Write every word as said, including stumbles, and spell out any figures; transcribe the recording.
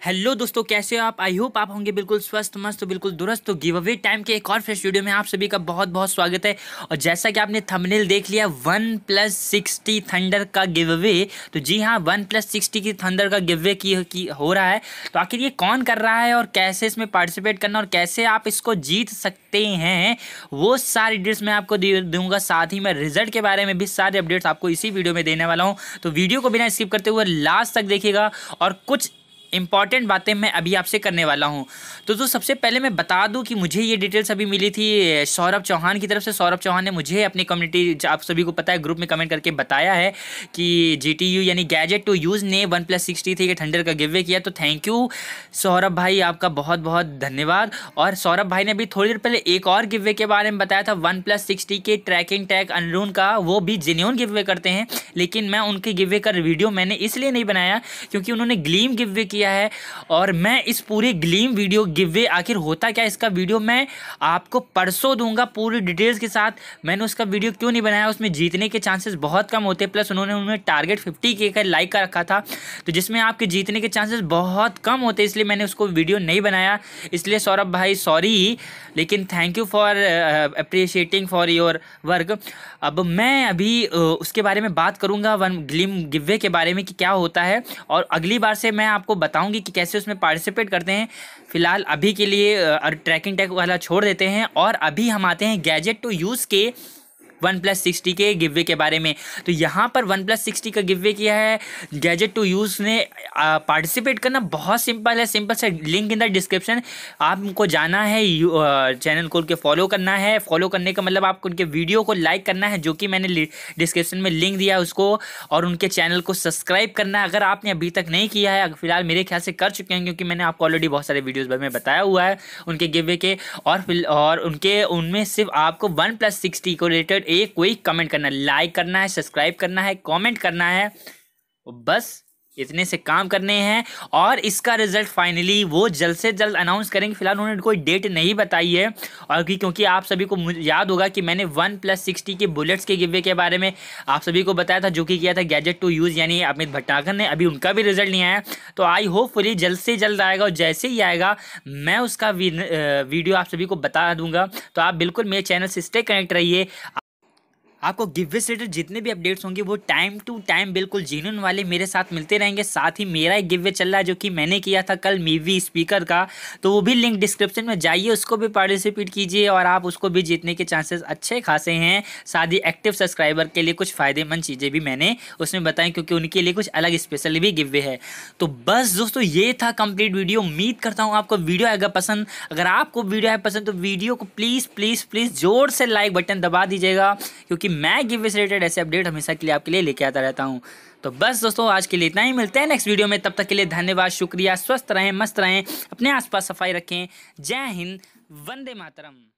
Hello दोस्तों, कैसे हो आप। आई होप आप होंगे बिल्कुल स्वस्थ मस्त तो बिल्कुल दुरुस्त। तो गिव अवे टाइम के एक और फ्रेश वीडियो में आप सभी का बहुत बहुत स्वागत है। और जैसा कि आपने थंबनेल देख लिया, वन प्लस सिक्सटी थंडर का गिव अवे। तो जी हाँ, वन प्लस सिक्सटी की थंडर का गिव अवे की, की हो रहा है। तो आखिर ये कौन कर रहा है और कैसे इसमें पार्टिसिपेट करना और कैसे आप इसको जीत सकते हैं, वो सारी डिटेल्स मैं आपको दूंगा। साथ ही मैं रिजल्ट के बारे में भी सारे अपडेट्स आपको इसी वीडियो में देने वाला हूँ। तो वीडियो को बिना स्किप करते हुए लास्ट तक देखिएगा और कुछ इंपॉर्टेंट बातें मैं अभी आपसे करने वाला हूं। तो तो सबसे पहले मैं बता दूं कि मुझे ये डिटेल्स अभी मिली थी सौरभ चौहान की तरफ से। सौरभ चौहान ने मुझे अपनी कम्युनिटी, आप सभी को पता है, ग्रुप में कमेंट करके बताया है कि जी टी यू यानी गैजेट टू यूज़ ने वन प्लस सिक्सटी थ्री के थंडर का गिव अवे किया। तो थैंक यू सौरभ भाई, आपका बहुत बहुत धन्यवाद। और सौरभ भाई ने अभी थोड़ी देर पहले एक और गिव अवे के बारे में बताया था, वन प्लस सिक्सटी के ट्रैकिंग टैग अनरून का। वो भी जेन्युइन गिव अवे करते हैं, लेकिन मैं उनके गिव अवे का वीडियो मैंने इसलिए नहीं बनाया क्योंकि उन्होंने ग्लीम गिव अवे किया है। और मैं इस पूरे ग्लीम वीडियो गिववे, आखिर होता क्या इसका वीडियो मैं आपको परसों दूंगा पूरी डिटेल्स के साथ। मैंने उसका वीडियो क्यों नहीं बनाया, उसमें जीतने के चांसेस बहुत कम होते हैं। प्लस उन्होंने उन्होंने टारगेट फिफ्टी के का लाइक का रखा था, तो जिसमें आपके जीतने के चांसेस बहुत कम होते हैं, इसलिए मैंने उसको वीडियो नहीं बनाया। इसलिए सौरभ भाई सॉरी, लेकिन thank you for appreciating for your work. अब मैं अभी uh, उसके बारे में बात करूंगा, वन ग्लीम गिववे के बारे में कि क्या होता है, और अगली बार से मैं आपको बताऊंगी कि कैसे उसमें पार्टिसिपेट करते हैं। फिलहाल अभी के लिए ट्रैकिंग टैग वाला छोड़ देते हैं और अभी हम आते हैं गैजेट टू यूज़ के वन प्लस सिक्सटी के गिववे के बारे में। तो यहाँ पर वन प्लस सिक्सटी का गिववे किया है गैजेट टू यूज़ ने। पार्टिसिपेट करना बहुत सिंपल है, सिंपल से लिंक इन द डिस्क्रिप्शन। आपको जाना है, चैनल को उनके फॉलो करना है। फॉलो करने का मतलब आपको उनके वीडियो को लाइक करना है, जो कि मैंने डिस्क्रिप्शन में लिंक दिया है उसको, और उनके चैनल को सब्सक्राइब करना है अगर आपने अभी तक नहीं किया है। फिलहाल मेरे ख्याल से कर चुके हैं, क्योंकि मैंने आपको ऑलरेडी बहुत सारे वीडियोज़ में बताया हुआ है उनके गिववे के। और और उनके उनमें सिर्फ आपको वन प्लस सिक्सटी को रिलेटेड एक कोई कमेंट करना है, लाइक करना है, सब्सक्राइब करना है, कमेंट करना है, बस इतने से काम करने हैं। और इसका रिजल्ट फाइनली वो जल्द से जल्द अनाउंस करेंगे। फिलहाल उन्होंने कोई डेट नहीं बताई है, और क्योंकि आप सभी को याद होगा कि मैंने वन प्लस सिक्सटी के बुलेट्स के गिववे के बारे में आप सभी को बताया था, जो कि किया था गैजेट टू यूज़ यानी अमित भट्टागर ने। अभी उनका भी रिजल्ट नहीं आया, तो आई होपफुली जल्द से जल्द आएगा, और जैसे ही आएगा मैं उसका वीडियो आप सभी को बता दूंगा। तो आप बिल्कुल मेरे चैनल से स्टे कनेक्ट रहिए। आपको गिववे से रिलेटेड जितने भी अपडेट्स होंगे वो टाइम टू टाइम बिल्कुल जेन्युइन वाले मेरे साथ मिलते रहेंगे। साथ ही मेरा एक गिववे चल रहा है, जो कि मैंने किया था कल मीवी स्पीकर का, तो वो भी लिंक डिस्क्रिप्शन में जाइए, उसको भी पार्टिसिपेट कीजिए और आप उसको भी जीतने के चांसेस अच्छे खासे हैं। साथ ही एक्टिव सब्सक्राइबर के लिए कुछ फ़ायदेमंद चीज़ें भी मैंने उसमें बताई, क्योंकि उनके लिए कुछ अलग स्पेशल भी गिववे है। तो बस दोस्तों, ये था कंप्लीट वीडियो। उम्मीद करता हूँ आपको वीडियो आएगा पसंद। अगर आपको वीडियो आए पसंद तो वीडियो को प्लीज़ प्लीज़ प्लीज़ जोर से लाइक बटन दबा दीजिएगा, क्योंकि मैं गिववे से रिलेटेड ऐसे अपडेट हमेशा के लिए आपके लिए लेके आता रहता हूं। तो बस दोस्तों, आज के लिए इतना ही। मिलते हैं नेक्स्ट वीडियो में, तब तक के लिए धन्यवाद, शुक्रिया। स्वस्थ रहें, मस्त रहें, अपने आसपास सफाई रखें। जय हिंद, वंदे मातरम।